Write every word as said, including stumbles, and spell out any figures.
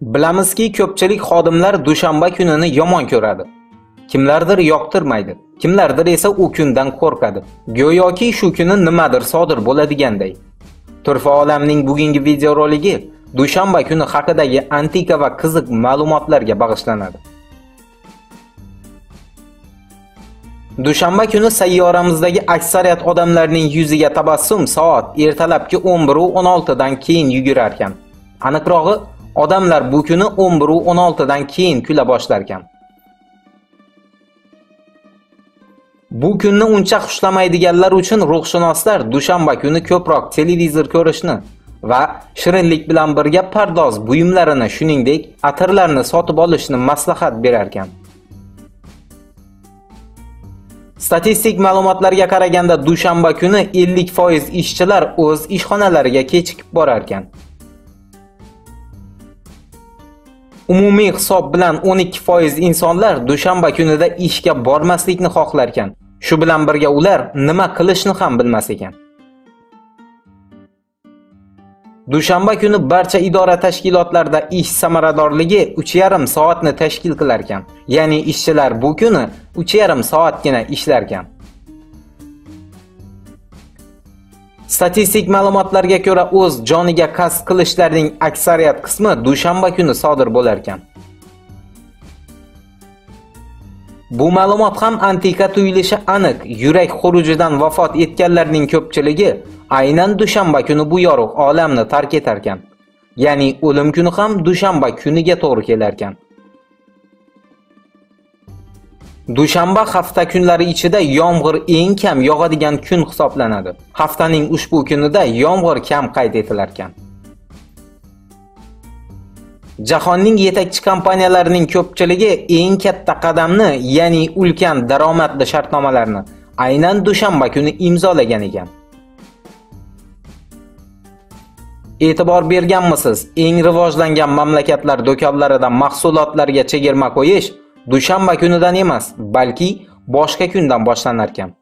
Bilamizki, ko'pchilik xodimlar dushanba kunini yomon ko'radi. Kimlardir yoqtirmaydi, kimlardir esa u kundan qo'rqadi. Go'yoki shu kuni nimadir sodir bo'ladiganday. Turfa olamning bugungi videoroligi dushanba kuni haqidagi antika va qiziq ma'lumotlarga bag'ishlanadi. Dushanba kuni sayyoramizdagi aksariyat odamlarning yuziga tabassum soat ertalabki o'n bir va o'n olti dan keyin yugurar ekan. Aniqrog'i, odamlar bu kuni o'n bir va o'n olti dan keyin kula boshlar ekan. Bu kunni uncha xushlamaydiganlar uchun ruhshunoslar dushanba kuni ko'proq televizor ko'rishni va shirinlik bilan birga pardoz buyumlarini, shuningdek, atirlarni sotib olishni maslahat berar ekan. Statistik ma'lumotlarga qaraganda dushanba kuni ellik foiz ishchilar o'z ishxonalariga kechikib borar ekan. Umumiy hisob bilan o'n ikki foiz insonlar dushanba kunida ishga bormaslikni xohlar ekan. Shu bilan birga ular nima qilishni ham bilmas ekan. Dushanba kuni barcha idora tashkilotlarda ish samaradorligi uch yarim soatni tashkil qilar ekan. Ya'ni ishchilar bu kuni uch yarim soatgina ishlar ekan. Statistik ma'lumotlarga ko'ra, o'z joniga qasd qilishlarning aksariyat qismi dushanba kuni sodir bo'lar ekan. Bu ma'lumot ham antika tuyulishi aniq. Yurak xurujidan vafot etganlarning ko'pchiligi aynan dushanba kuni bu yorug' olamni tark etar ekan. Ya'ni o'lim kuni ham dushanba kuniga to'g'ri kelar ekan. Dushanba hafta kunlari ichida yomg'ir eng kam yog'adigan kun hisoblanadi. Haftaning ushbu kunida yomg'ir kam qayd etilar ekan. Jahonning yetakchi kompaniyalarining ko'pchiligi eng katta qadamni, ya'ni ulkan daromadli shartnomalarni aynan dushanba kuni imzolagan ekan. E'tibor berganmisiz? Eng rivojlangan mamlakatlar do'konlarida mahsulotlarga chegirma qo'yish dushanba kunidan emas, balki boshqa kundan boshlanar ekan.